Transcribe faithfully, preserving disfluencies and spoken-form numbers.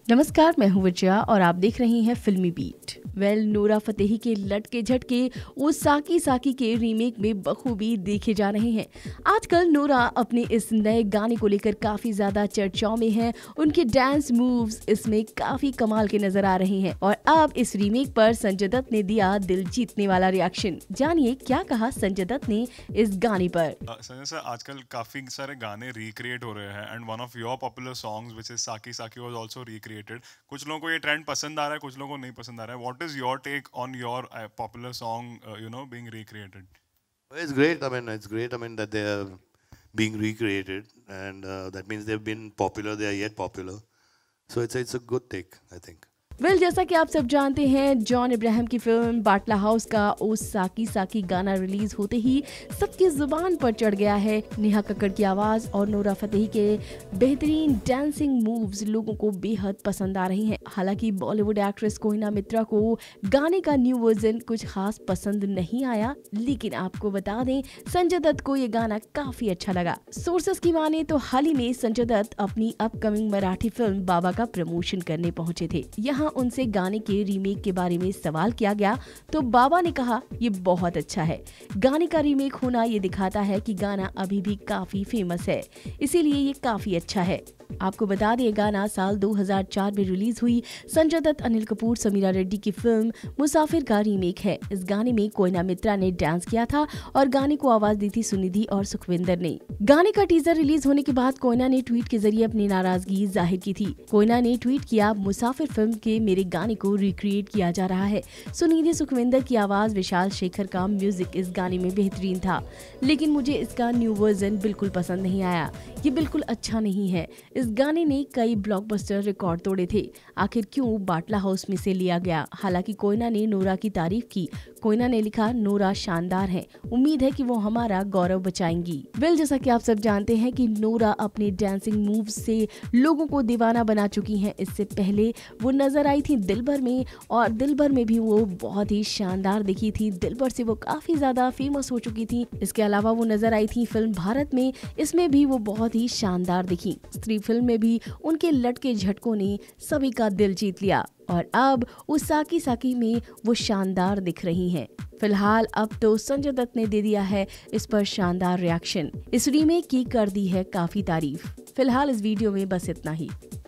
नमस्कार, मैं हूँ विजया और आप देख रही हैं फिल्मी beat. Well well, Nora Fatehi के लटके झटके वो साकी साकी के रीमेक में बखूबी देखे जा रहे हैं। आजकल नोरा अपने इस नए गाने को लेकर काफी ज्यादा चर्चाओं में है। उनके डांस मूव्स इसमें काफी कमाल के नजर आ रहे हैं और अब इस रीमेक पर संजय दत्त ने दिया दिल जीतने वाला रिएक्शन। जानिए क्या कहा संजय दत्त ने इस गाने पर। संजय सर, आजकल काफी सारे गाने रिक्रिएट हो रहे हैं and one of your popular songs which is Saki Saki was also recreated. कुछ लोगों को ये ट्रेंड पसंद आ रहा है, कुछ लोगों को नहीं पसंद आ रहा है। What is your take on your popular song you know being recreated? It's great. I mean, it's great. I mean that they are being recreated, and uh, that means they've been popular. They are yet popular. So it's it's a good take, I think. Well well, जैसा कि आप सब जानते हैं, John Ibrahim की film बाटला house का ओ साकी साकी गाना रिलीज होते ही सबकी जुबान पर चढ़ गया है। नेहा कक्कड़ की आवाज और नोरा फतेही के बेहतरीन डांसिंग मूव्स लोगों को बेहद पसंद आ रही हैं। हालांकि बॉलीवुड एक्ट्रेस कोहिना मित्रा को गाने का न्यू वर्जन कुछ खास पसंद नहीं आया, लेकिन आपको बता दें संजय दत्त को ये गाना काफी अच्छा लगा। सोर्सेस की माने तो हाल ही में संजय दत्त अपनी अपकमिंग मराठी फिल्म बाबा का प्रमोशन करने पहुंचे थे। यहाँ उनसे गाने के रीमेक के बारे में सवाल किया गया तो बाबा ने कहा ये बहुत अच्छा है। गाने का रीमेक होना ये दिखाता है कि गाना अभी भी काफी फेमस है, इसीलिए ये काफी अच्छा है। आपको बता दें गाना साल दो हज़ार चार में रिलीज हुई संजय दत्त, अनिल कपूर, समीरा रेड्डी की फिल्म मुसाफिर का रीमेक है। इस गाने में कोयना मित्रा ने डांस किया था और गाने को आवाज दी थी सुनिधि और सुखविंदर ने। गाने का टीजर रिलीज होने के बाद कोयना ने ट्वीट के जरिए अपनी नाराजगी जाहिर की थी। कोयना ने ट्वीट किया, मुसाफिर फिल्म के मेरे गाने को रिक्रिएट किया जा रहा है। सुनिधि सुखविंदर की आवाज, विशाल शेखर का म्यूजिक इस गाने में बेहतरीन था, लेकिन मुझे इसका न्यू वर्जन बिल्कुल पसंद नहीं आया। ये बिल्कुल अच्छा नहीं है। इस गाने ने कई ब्लॉकबस्टर रिकॉर्ड तोड़े थे, आखिर क्यों बाटला हाउस में से लिया गया? हालांकि कोयना ने नोरा की तारीफ की। कोयना ने लिखा, नोरा शानदार है, उम्मीद है कि वो हमारा गौरव बचाएंगी। वेल, जैसा कि आप सब जानते हैं कि नोरा अपने डांसिंग मूव्स से लोगों को दीवाना बना चुकी हैं। इससे पहले वो नजर आई थी दिलबर में और दिलबर में भी वो बहुत ही शानदार दिखी थी। दिलबर से वो काफी ज्यादा फेमस हो चुकी थी। इसके अलावा वो नजर आई थी फिल्म भारत में, इसमें भी वो बहुत ही शानदार दिखी। स्त्री फिल्म में भी उनके लटके झटकों ने सभी का दिल जीत लिया और अब उस साकी साकी में वो शानदार दिख रही हैं। फिलहाल अब तो संजय दत्त ने दे दिया है इस पर शानदार रिएक्शन। इस रीमेक की कर दी है काफी तारीफ। फिलहाल इस वीडियो में बस इतना ही।